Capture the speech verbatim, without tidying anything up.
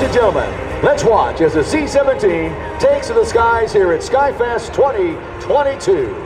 and gentlemen, let's watch as the C seventeen takes to the skies here at SkyFest twenty twenty-two.